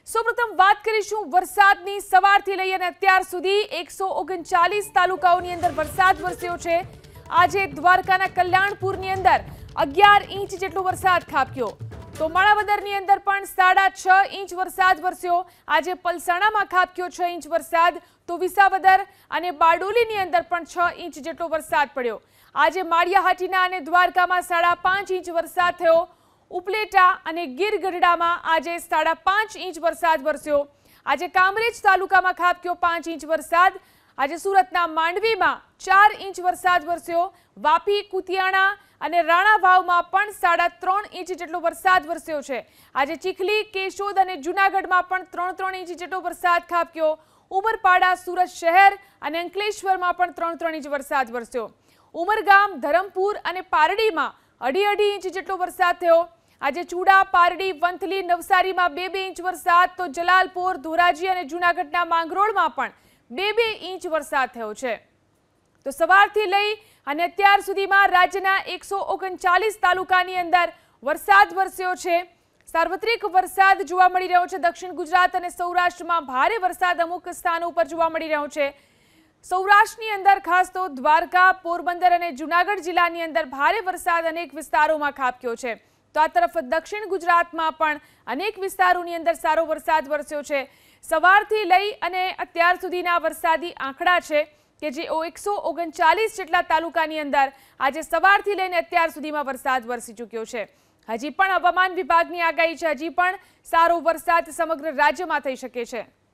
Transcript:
સૌપ્રથમ વાત કરીશું વરસાદની સવારથી લઈ અને અત્યાર સુધી 139 તાલુકાઓની અંદર વરસાદ વરસ્યો છે। આજે દ્વારકાના કલ્યાણપુરની અંદર 11 ઇંચ જેટલો વરસાદ ખાબક્યો તો માણાવદરની અંદર પણ 6.5 ઇંચ વરસાદ વરસ્યો। આજે પલસાણામાં ખાબક્યો 6 ઇંચ વરસાદ તો વિસાવદર અને બારડોલીની અંદર પણ 6 ઇંચ જેટલો વરસાદ પડ્યો। આજે માળિયાહાટીના અને દ્વારકામાં 5.5 ઇંચ વરસાદ થયો। ઉપલેટા અને ગીર ગઢડામાં આજે 5.5 ઇંચ વરસાદ વરસ્યો। આજે કામરેજ તાલુકામાં ખાબક્યો 5 ઇંચ વરસાદ। આજે સુરતના માંડવીમાં 4 ઇંચ વરસાદ વરસ્યો। વાપી, કુતિયાણા અને રાણાવાવમાં પણ 3.5 ઇંચ જેટલો વરસાદ વરસ્યો છે। આજે ચીખલી, કેશોદ અને જૂનાગઢમાં પણ 3-3 ઇંચ જેટલો વરસાદ ખાબક્યો। ઉમરપાડા, સુરત શહેર અને અંકલેશ્વરમાં પણ 3-3 ઇંચ વરસાદ વરસ્યો। ઉમરગામ, ધરમપુર અને પારડીમાં 2.5 ઇંચ જેટલો વરસાદ થયો। આજે ચૂડા, પારડી, વંથલી, નવસારીમાં 2-2 ઇંચ વરસાદ તો જલાલપોર, ધોરાજી અને જૂનાગઢના માંગરોળમાં પણ 2-2 ઇંચ વરસાદ થયો છે। તો સવારથી લઈ અને અત્યાર સુધીમાં રાજ્યના 139 તાલુકાની અંદર વરસાદ વરસ્યો છે। સાર્વત્રિક વરસાદ જોવા મળી રહ્યો છે। દક્ષિણ ગુજરાત અને સૌરાષ્ટ્રમાં ભારે વરસાદ અમુક સ્થાનો પર જોવા મળી રહ્યો છે। સૌરાષ્ટ્રની અંદર ખાસ તો દ્વારકા, પોરબંદર અને જૂનાગઢ જિલ્લાની અંદર ભારે વરસાદ અનેક વિસ્તારોમાં ખાબક્યો છે તો આ તરફ દક્ષિણ ગુજરાતમાં પણ અનેક વિસ્તારોની અંદર સારો વરસાદ વરસ્યો છે। સવારથી લઈ અને અત્યાર સુધીના વરસાદી આંકડા છે કે જે 139 જેટલા તાલુકાની અંદર આજે સવારથી લઈને અત્યાર સુધીમાં વરસાદ વરસી ચૂક્યો છે। હજી પણ હવામાન વિભાગની આગાહી છે, હજી પણ સારો વરસાદ સમગ્ર રાજ્યમાં થઈ શકે છે।